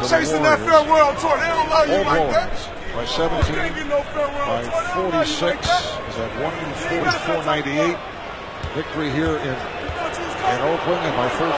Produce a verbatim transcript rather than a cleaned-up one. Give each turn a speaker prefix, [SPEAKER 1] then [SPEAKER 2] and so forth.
[SPEAKER 1] chasing that farewell tour. They don't love you like that.
[SPEAKER 2] By seventeen, by forty-six, is at one forty-four ninety-eight. Victory here in, in Oakland, and by thirteen.